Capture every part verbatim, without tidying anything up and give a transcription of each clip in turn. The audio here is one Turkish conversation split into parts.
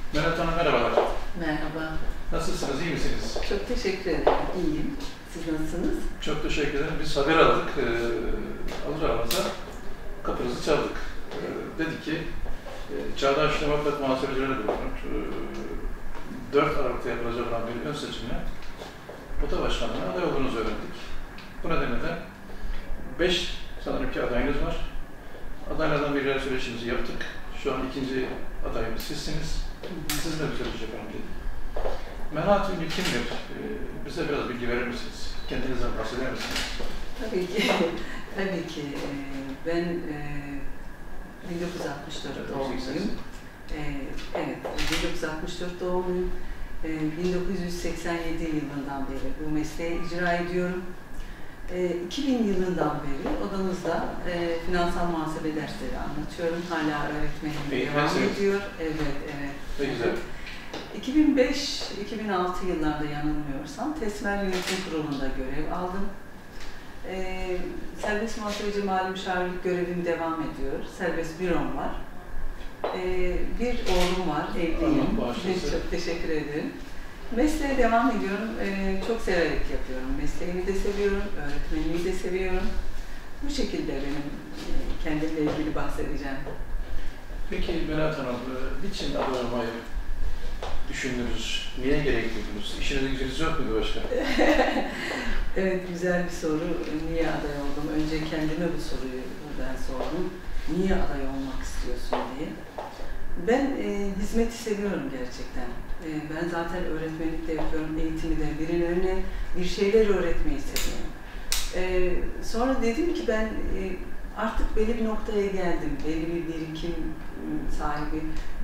Melahat Hanım merhabalar. Merhaba. Nasılsınız, iyi misiniz? Çok teşekkür ederim. İyiyim. Siz nasılsınız? Çok teşekkür ederim. Biz haber aldık. Ee, alır aramıza kapınızı çaldık. Ee, dedi ki, e, Çağdaş Demokrat Muhasebeciler Grubu'nun e, dört Aralık'ta yapılacak olan bir ön seçimine Oda Başkanlığı'na aday olduğunuzu öğrendik. Bu nedenle de beş sanırım ki adayınız var. Adaylardan biriyle söyleşimizi yaptık. Şu an ikinci adayımız sizsiniz. Sizinle bir söyleşi yapalım dedik. Melahat Ünlü kimdir? Ee, bize biraz bilgi verir misiniz? Kendinizden bahseder misiniz? Tabii ki. Tabii ki. Ben bin dokuz yüz altmış dört doğumluyum. Evet, bin dokuz yüz altmış dört doğumluyum. bin dokuz yüz seksen yedi yılından beri bu mesleği icra ediyorum. iki bin yılından beri odamızda e, finansal muhasebe dersleri anlatıyorum. Hala öğretmenim devam ediyor. Evet, evet. Ne güzel. iki bin beş iki bin altı yıllarda yanılmıyorsam Tesmer Yönetim Kurulu'nda görev aldım. E, serbest muhasebeci mali müşavirlik görevim devam ediyor. Serbest bürom var. E, bir oğlum var, evliyim. Çok teşekkür ederim. Mesleğe devam ediyorum. Ee, çok severek yapıyorum. Mesleğimi de seviyorum, öğretmenimi de seviyorum. Bu şekilde benim e, kendimle ilgili bahsedeceğim. Peki Melahat Hanım, niçin aday olmayı düşündünüz? Niye gerek duydunuz? İşiniz gücünüz yok muydu başka? Evet, güzel bir soru. Niye aday oldum? Önce kendime bu soruyu ben sordum. Niye aday olmak istiyorsun diye. Ben e, hizmeti seviyorum gerçekten. E, ben zaten öğretmenlik de yapıyorum, eğitimi de, birilerine bir şeyler öğretmeyi seviyorum. E, sonra dedim ki ben e, artık belli bir noktaya geldim, belli bir birikim sahibi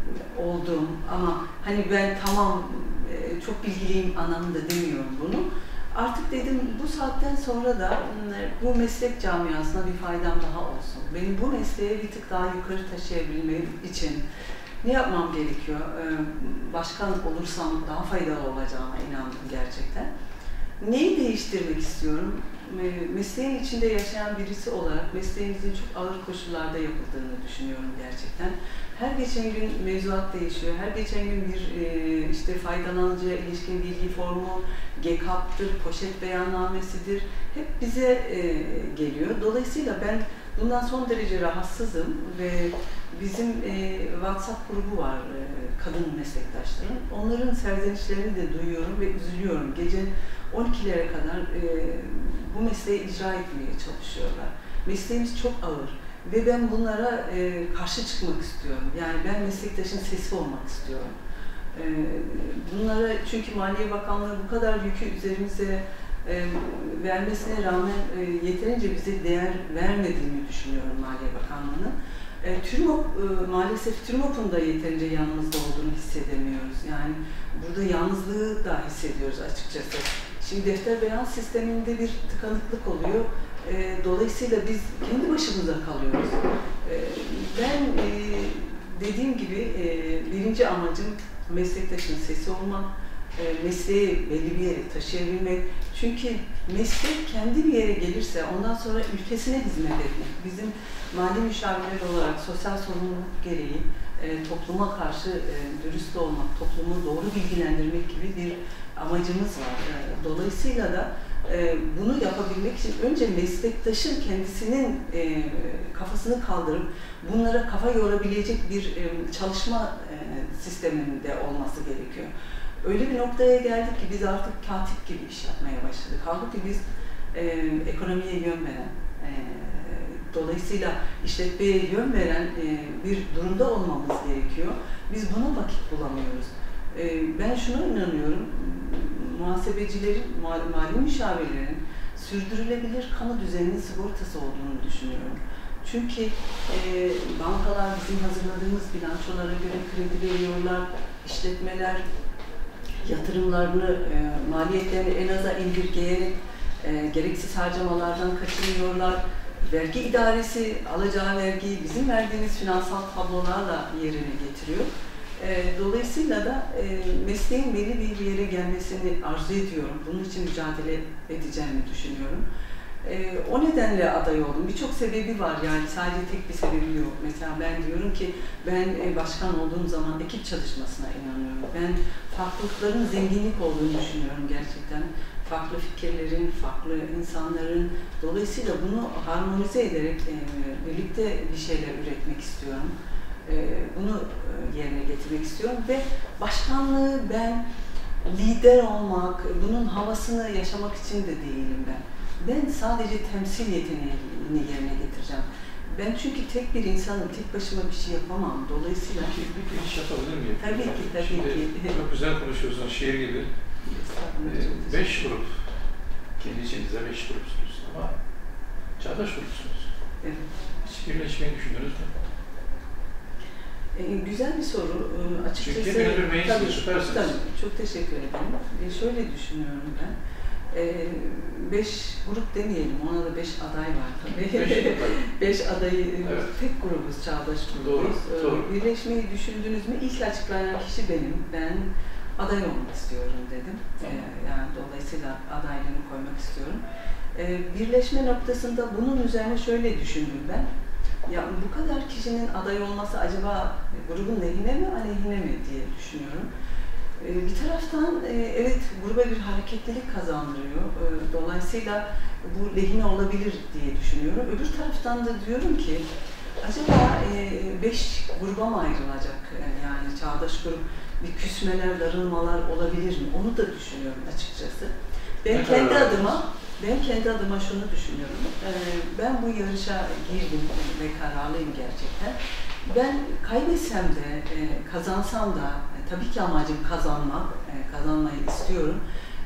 oldum ama hani ben tamam e, çok bilgiliyim anlamında demiyorum bunu. Artık dedim bu saatten sonra da bu meslek camiasına bir faydam daha olsun. Benim bu mesleğe bir tık daha yukarı taşıyabilmem için ne yapmam gerekiyor? Başkan olursam daha faydalı olacağına inandım gerçekten. Neyi değiştirmek istiyorum? Mesleğin içinde yaşayan birisi olarak mesleğimizin çok ağır koşullarda yapıldığını düşünüyorum gerçekten. Her geçen gün mevzuat değişiyor, her geçen gün bir işte faydalanıcıya ilişkin bilgi formu, G K A P'tır, poşet beyannamesidir, hep bize geliyor. Dolayısıyla ben bundan son derece rahatsızım ve bizim e, WhatsApp grubu var e, kadın meslektaşların. Onların serzenişlerini de duyuyorum ve üzülüyorum. Gece on ikilere kadar e, bu mesleği icra etmeye çalışıyorlar. Mesleğimiz çok ağır ve ben bunlara e, karşı çıkmak istiyorum. Yani ben meslektaşın sesi olmak istiyorum. E, bunlara çünkü Maliye Bakanlığı bu kadar yükü üzerimize e, vermesine rağmen e, yeterince bize değer vermediğini düşünüyorum Maliye Bakanlığı'nın. E, TÜRMOP, e, maalesef TÜRMOP'un da yeterince yanımızda olduğunu hissedemiyoruz. Yani burada yalnızlığı da hissediyoruz açıkçası. Şimdi defter beyan sisteminde bir tıkanıklık oluyor. E, dolayısıyla biz kendi başımıza kalıyoruz. E, ben e, dediğim gibi e, birinci amacım meslektaşın sesi olmak, e, mesleği belli bir yere taşıyabilmek. Çünkü meslek kendi bir yere gelirse ondan sonra ülkesine hizmet etmek. Bizim mali müşavirler olarak sosyal sorumluluk gereği e, topluma karşı e, dürüst olmak, toplumu doğru bilgilendirmek gibi bir amacımız var. E, dolayısıyla da e, bunu yapabilmek için önce meslektaşın kendisinin e, kafasını kaldırıp bunlara kafa yorabilecek bir e, çalışma e, sisteminde olması gerekiyor. Öyle bir noktaya geldik ki biz artık katip gibi iş yapmaya başladık. Halbuki biz e, ekonomiye yön veren, e, dolayısıyla işletmeye yön veren e, bir durumda olmamız gerekiyor. Biz buna vakit bulamıyoruz. E, ben şuna inanıyorum, muhasebecilerin, mali müşavirlerin sürdürülebilir kamu düzeninin sigortası olduğunu düşünüyorum. Çünkü e, bankalar bizim hazırladığımız bilançolara göre kredi veriyorlar, işletmeler yatırımlarını, e, maliyetlerini en aza indirgeyerek e, gereksiz harcamalardan kaçınıyorlar. Vergi idaresi alacağı vergiyi bizim verdiğimiz finansal tablolarla yerine getiriyor. E, dolayısıyla da e, mesleğin belli bir yere gelmesini arzu ediyorum. Bunun için mücadele edeceğimi düşünüyorum. E, o nedenle aday oldum. Birçok sebebi var yani sadece tek bir sebebi yok. Mesela ben diyorum ki ben e, başkan olduğum zaman ekip çalışmasına inanıyorum. Ben farklılıkların zenginlik olduğunu düşünüyorum gerçekten. Farklı fikirlerin, farklı insanların. Dolayısıyla bunu harmonize ederek e, birlikte bir şeyler üretmek istiyorum. E, bunu e, yerine getirmek istiyorum ve başkanlığı ben lider olmak, bunun havasını yaşamak için de değilim ben. Ben sadece temsil yeteneğini yerine getireceğim. Ben çünkü tek bir insanım, tek başıma bir şey yapamam. Dolayısıyla... Peki, bir giriş yapabilir miyim? Tabii ki, tabii Şimdi, ki. Çok güzel konuşuyorsunuz, şiir gibi. Ee, beş grup, kendi içinizde beş grupsunuz ama çağdaş grupsunuz. Evet. Hiç birleşmeyi düşündünüz mü? Ee, güzel bir soru. Ee, açıkçası... Çünkü hepiniz bir beyinsiniz, süpersiniz. Tabii, çok teşekkür ederim. Ee, şöyle düşünüyorum ben. Ee, beş grup demeyelim, ona da beş aday var tabii. Beş aday. Beş adayı, Evet. tek grubuz, çağdaş grubuz. Doğru, Ee, doğru. Birleşmeyi düşündünüz mü? İlk açıklayan kişi benim. Ben aday olmak istiyorum dedim. Ee, yani dolayısıyla adaylığını koymak istiyorum. Ee, birleşme noktasında bunun üzerine şöyle düşündüm ben. Ya bu kadar kişinin aday olması acaba grubun lehine mi, aleyhine mi diye düşünüyorum. Bir taraftan evet gruba bir hareketlilik kazandırıyor. Dolayısıyla bu lehine olabilir diye düşünüyorum. Öbür taraftan da diyorum ki acaba beş gruba mı ayrılacak? Yani çağdaş grup bir küsmeler, darılmalar olabilir mi? Onu da düşünüyorum açıkçası. Ben ne kendi adıma ben kendi adıma şunu düşünüyorum. Ben bu yarışa girdim ve kararlıyım gerçekten. Ben kaybetsem de, kazansam da, tabii ki amacım kazanmak, kazanmayı istiyorum.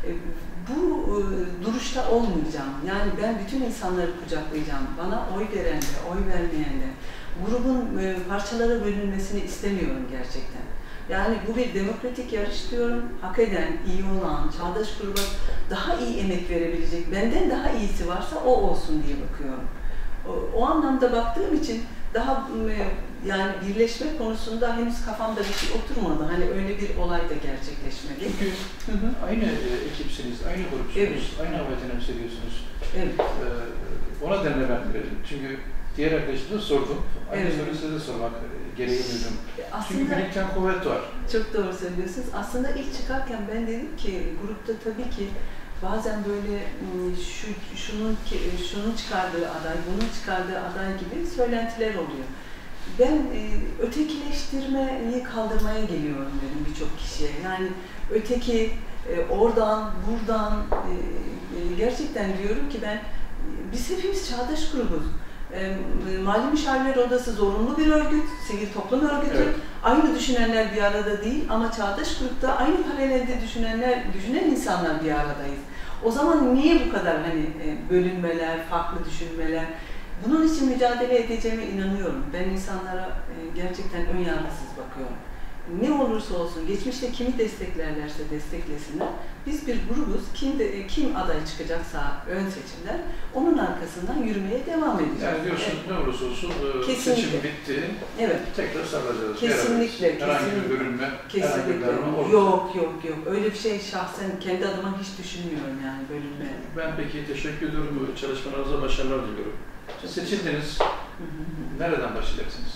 Bu duruşta olmayacağım. Yani ben bütün insanları kucaklayacağım. Bana oy veren de, oy vermeyen de, grubun parçalara bölünmesini istemiyorum gerçekten. Yani bu bir demokratik yarış diyorum. Hak eden, iyi olan, çağdaş gruba daha iyi emek verebilecek, benden daha iyisi varsa o olsun diye bakıyorum. O, o anlamda baktığım için daha yani birleşme konusunda henüz kafamda bir şey oturmadı. Hani öyle bir olay da gerçekleşmedi. Çünkü hı hı. aynı e, ekipsiniz, aynı grupsunuz, evet. aynı havayı temsil ediyorsunuz. Evet. Ee, ona denle ben verelim. Çünkü diğer arkadaşlara sordum. Aynı evet. soruyu size de sormak gereği duydum. Çünkü birlikten kuvvet var. Çok doğru söylüyorsunuz. Aslında ilk çıkarken ben dedim ki grupta tabii ki bazen böyle şu şunun şunun çıkardığı aday, bunun çıkardığı aday gibi söylentiler oluyor. Ben e, ötekileştirmeyi kaldırmaya geliyorum dedim birçok kişiye. Yani öteki e, oradan, buradan e, e, gerçekten diyorum ki ben biz hepimiz çağdaş grubuz. E, Mali Müşavirler Odası zorunlu bir örgüt, sivil toplum örgütü. Evet. Aynı düşünenler bir arada değil ama çağdaş grupta aynı paralelde düşünenler, düşünen insanlar bir aradayız. O zaman niye bu kadar hani bölünmeler, farklı düşünmeler? Bunun için mücadele edeceğime inanıyorum. Ben insanlara gerçekten ön yargısız bakıyorum. Ne olursa olsun, geçmişte kimi desteklerlerse desteklesinler. Biz bir grubuz, kim de, kim aday çıkacaksa ön seçimler, onun arkasından yürümeye devam edeceğiz. Yani diyorsun evet. Ne olursa olsun kesinlikle. Seçim bitti, evet. Tekrar sarılacağız. Kesinlikle. Beraber. Herhangi bir bölünme, kesinlikle. herhangi bir darma olmaz. Yok, yok, yok. Öyle bir şey şahsen kendi adıma hiç düşünmüyorum yani bölünme. Ben peki teşekkür ediyorum, çalışmalarınıza başarılar diliyorum. Seçildiniz, nereden başlayacaksınız?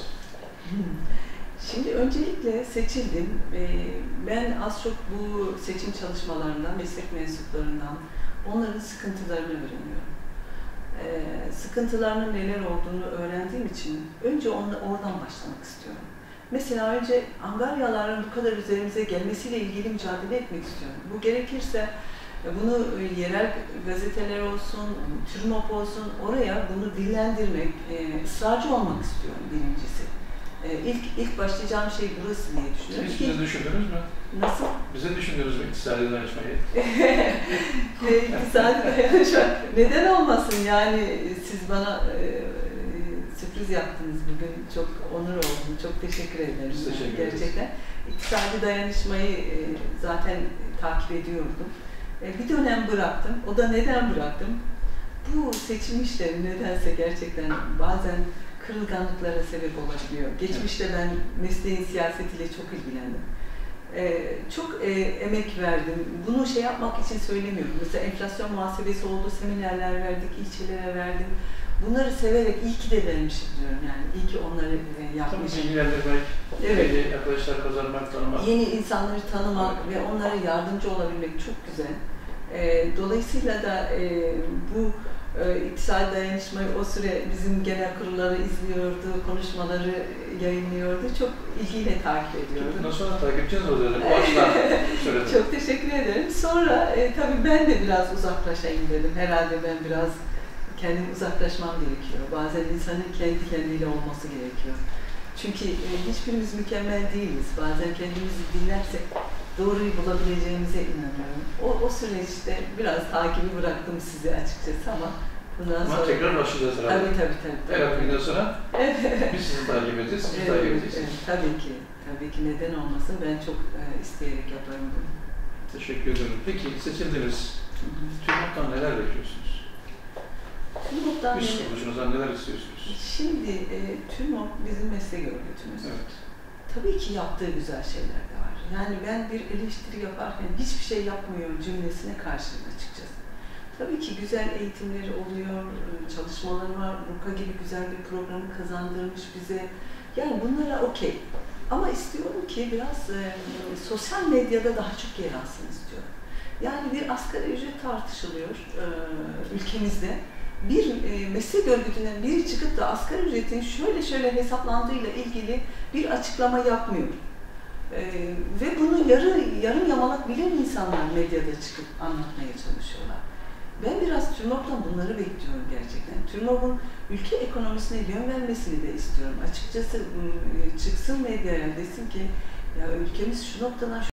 Şimdi öncelikle seçildim. Ben az çok bu seçim çalışmalarından, meslek mensuplarından onların sıkıntılarını öğreniyorum. Sıkıntılarının neler olduğunu öğrendiğim için önce oradan başlamak istiyorum. Mesela önce angaryaların bu kadar üzerimize gelmesiyle ilgili mücadele etmek istiyorum. Bu gerekirse bunu yerel gazeteler olsun, TÜRMOP olsun, oraya bunu dillendirmek, ısrarcı olmak istiyorum birincisi. İlk, ilk başlayacağım şey burası diye düşünüyorum. Hiç bize düşündünüz mü? Nasıl? Bize düşündünüz mü iktisadi dayanışmayı? İktisadi dayanışma. Neden olmasın yani siz bana e, sürpriz yaptınız bugün. Çok onur oldum. Çok teşekkür ederim. Biz teşekkür ederiz. Gerçekten. İktisadi dayanışmayı e, zaten takip ediyordum. E, bir dönem bıraktım. O da neden bıraktım? Bu seçim işleri nedense gerçekten bazen kırılganlıklara sebep olabiliyor. Geçmişte ben mesleğin siyasetiyle çok ilgilendim. Ee, çok e, emek verdim. Bunu şey yapmak için söylemiyorum. Mesela enflasyon muhasebesi oldu, seminerler verdik, ilçelere verdim. Bunları severek iyi ki de vermişim diyorum yani. İyi ki onları e, yapmışım. Tabii bilgilendirmek, evet. yeni arkadaşlar kazanmak, tanımak. Yeni insanları tanımak evet. ve onlara yardımcı olabilmek çok güzel. E, dolayısıyla da e, bu e, iktisadi dayanışmayı o süre bizim genel kurulları izliyordu, konuşmaları yayınlıyordu. Çok ilgiyle takip ediyordum. Bundan sonra takipçiniz oluyordu. Bu açıdan söyledim. Çok teşekkür ederim. Sonra e, tabii ben de biraz uzaklaşayım dedim. Herhalde ben biraz kendim uzaklaşmam gerekiyor. Bazen insanın kendi kendiyle olması gerekiyor. Çünkü e, hiçbirimiz mükemmel değiliz. Bazen kendimizi dinlersek doğruyu bulabileceğimize inanıyorum. O, o süreçte biraz takibi bıraktım size açıkçası ama bundan ama sonra... tekrar başlayacağız herhalde. Tabii tabii tabii. tabii. Her hafta sonra biz sizi takip edeceğiz, siz evet, takip edeceksiniz. Evet, tabii ki. Tabii ki neden olmasın. Ben çok e, isteyerek yaparım bunu. Teşekkür ederim. Peki seçildiniz. TÜRMOB'dan neler bekliyorsunuz? TÜRMOB'dan Üst kuruluşunuzdan neler istiyorsunuz? Şimdi e, TÜRMOB bizim meslek örgütümüz. Evet. Tabii ki yaptığı güzel şeyler de var. Yani ben bir eleştiri yaparken hiçbir şey yapmıyor cümlesine karşıyım açıkçası. Tabii ki güzel eğitimleri oluyor, çalışmaları var, Ruka gibi güzel bir programı kazandırmış bize. Yani bunlara okey. Ama istiyorum ki biraz e, sosyal medyada daha çok yer alsın istiyorum. Yani bir asgari ücret tartışılıyor e, ülkemizde. Bir e, meslek örgütünden biri çıkıp da asgari ücretin şöyle şöyle hesaplandığıyla ilgili bir açıklama yapmıyor. E, ve bunu yarı, yarım yamalak bilen insanlar medyada çıkıp anlatmaya çalışıyorlar. Ben biraz TÜRMOB'dan bunları bekliyorum gerçekten. TÜRMOB'un ülke ekonomisine yön vermesini de istiyorum. Açıkçası çıksın medyaya desin ki ya ülkemiz şu noktadan